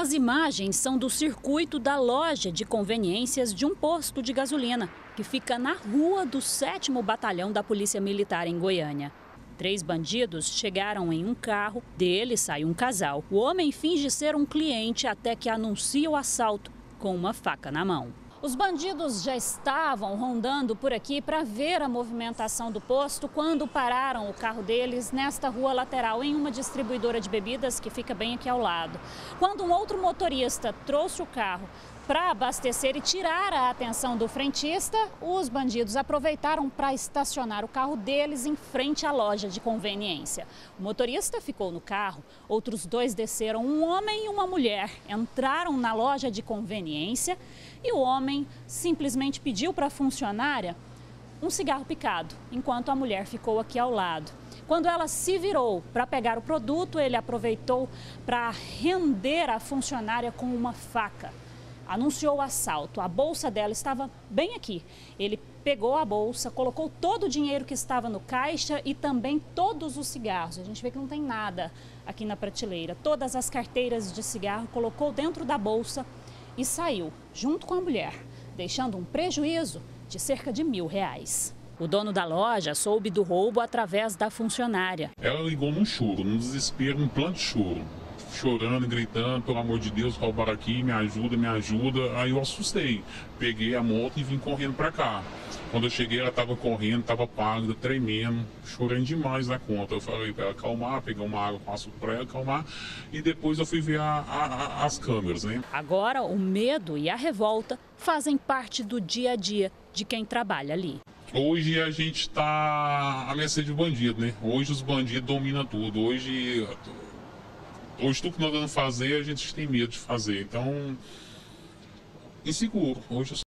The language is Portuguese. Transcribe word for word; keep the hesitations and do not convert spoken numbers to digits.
As imagens são do circuito da loja de conveniências de um posto de gasolina, que fica na rua do sétimo Batalhão da Polícia Militar em Goiânia. Três bandidos chegaram em um carro, dele sai um casal. O homem finge ser um cliente até que anuncia o assalto com uma faca na mão. Os bandidos já estavam rondando por aqui para ver a movimentação do posto quando pararam o carro deles nesta rua lateral, em uma distribuidora de bebidas que fica bem aqui ao lado. Quando um outro motorista trouxe o carro para abastecer e tirar a atenção do frentista, os bandidos aproveitaram para estacionar o carro deles em frente à loja de conveniência. O motorista ficou no carro, outros dois desceram, um homem e uma mulher, entraram na loja de conveniência e o homem simplesmente pediu para a funcionária um cigarro picado, enquanto a mulher ficou aqui ao lado. Quando ela se virou para pegar o produto, ele aproveitou para render a funcionária com uma faca. Anunciou o assalto. A bolsa dela estava bem aqui. Ele pegou a bolsa, colocou todo o dinheiro que estava no caixa e também todos os cigarros. A gente vê que não tem nada aqui na prateleira. Todas as carteiras de cigarro colocou dentro da bolsa e saiu junto com a mulher, deixando um prejuízo de cerca de mil reais. O dono da loja soube do roubo através da funcionária. Ela ligou num choro, num desespero, num plano de choro. Chorando, gritando, pelo amor de Deus, roubaram aqui, me ajuda, me ajuda. Aí eu assustei, peguei a moto e vim correndo pra cá. Quando eu cheguei, ela tava correndo, tava pálida, tremendo, chorando demais da conta. Eu falei pra ela acalmar, pegar uma água com açúcar pra ela acalmar e depois eu fui ver a, a, a, as câmeras, né? Agora, o medo e a revolta fazem parte do dia a dia de quem trabalha ali. Hoje a gente tá à mercê de bandido, né? Hoje os bandidos dominam tudo. Hoje... Hoje tudo que nós vamos fazer, a gente tem medo de fazer. Então, inseguro. Hoje eu